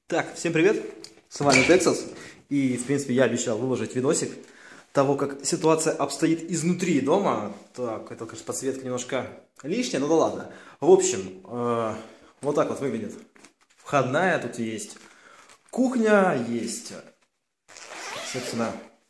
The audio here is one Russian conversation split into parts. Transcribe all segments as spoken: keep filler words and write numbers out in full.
Так, всем привет, с вами Texas, и, в принципе, я обещал выложить видосик того, как ситуация обстоит изнутри дома. Так, это, конечно, подсветка немножко лишняя, ну да ладно. В общем, э, вот так вот выглядит входная, тут есть кухня, есть, собственно,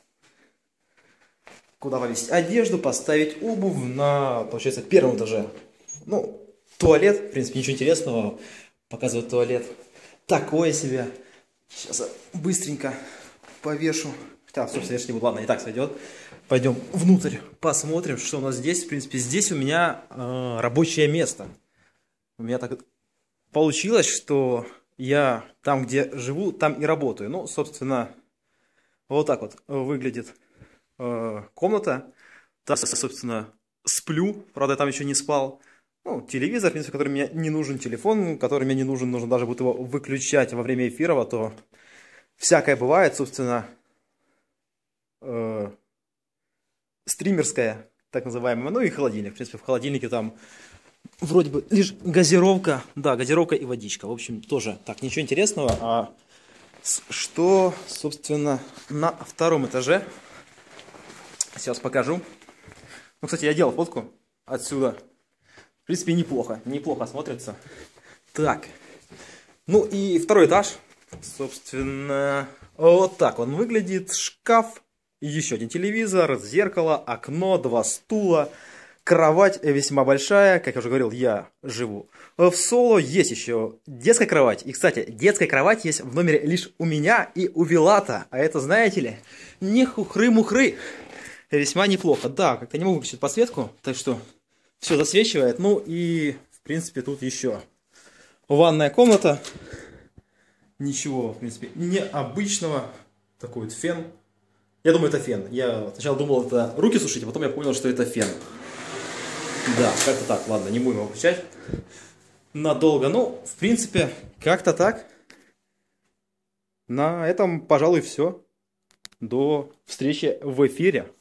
куда повесить одежду, поставить обувь на, получается, первом этаже. Ну, туалет, в принципе, ничего интересного, показывает туалет. Такое себе. Сейчас я быстренько повешу. Так, собственно, вешать не буду. Ладно, и так сойдет. Пойдем внутрь, посмотрим, что у нас здесь. В принципе, здесь у меня э, рабочее место. У меня так получилось, что я там, где живу, там и работаю. Ну, собственно, вот так вот выглядит э, комната. Там, собственно, сплю. Правда, я там еще не спал. Ну, телевизор, в принципе, который мне не нужен, телефон, который мне не нужен, нужно даже будет его выключать во время эфира, а то всякое бывает, собственно, э, стримерская, так называемая, ну и холодильник, в принципе, в холодильнике там вроде бы лишь газировка, да, газировка и водичка, в общем, тоже так, ничего интересного, а что, собственно, на втором этаже, сейчас покажу, ну, кстати, я делал фотку отсюда. В принципе, неплохо, неплохо смотрится. Так, ну и второй этаж, собственно, вот так он выглядит. Шкаф, еще один телевизор, зеркало, окно, два стула, кровать весьма большая. Как я уже говорил, я живу в соло. Есть еще детская кровать. И, кстати, детская кровать есть в номере лишь у меня и у Вилата. А это, знаете ли, не хухры-мухры. Весьма неплохо. Да, как-то не могу выключить подсветку, так что... Все засвечивает. Ну и, в принципе, тут еще ванная комната. Ничего, в принципе, необычного. Такой вот фен. Я думаю, это фен. Я сначала думал, это руки сушить, а потом я понял, что это фен. Да, как-то так. Ладно, не будем его включать надолго. Ну, в принципе, как-то так. На этом, пожалуй, все. До встречи в эфире.